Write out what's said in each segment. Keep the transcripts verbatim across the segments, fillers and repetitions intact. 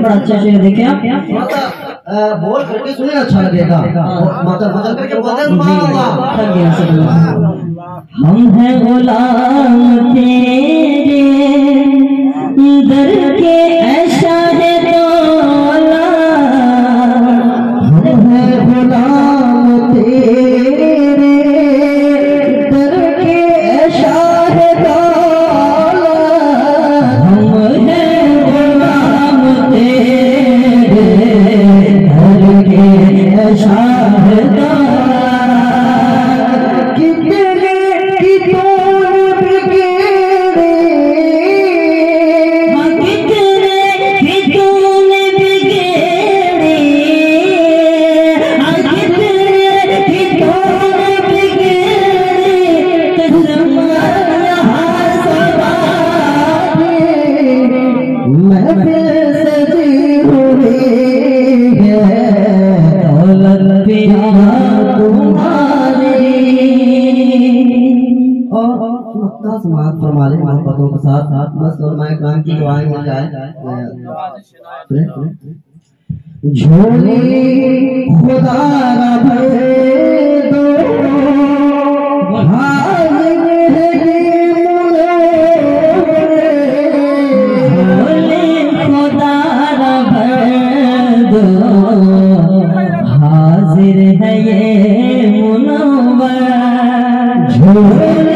बड़ा अच्छा शेर देखे आप बोल करके सुने अच्छा लगेगा। मतलब मतलब करके बोलते हम हैं गुलाम तेरे दर के ऐसा है दौला, हम हैं गुलाम तेरे दर के ऐसा है दौला, हम हैं गुलाम तेरे दर के ऐसा है दौला। हमारे मोहब्बतों के साथ साथ बस और मैं काम की दुआएं हो जाए। झोली खुदा भर दो झोली खुदा भर दो हाजिर है ये मुनव्वर। झोली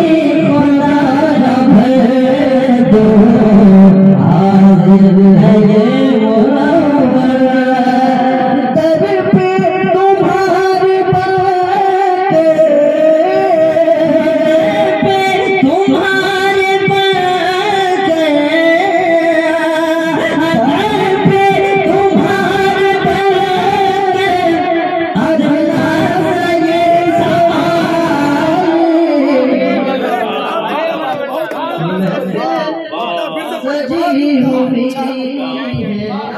सजी हुई है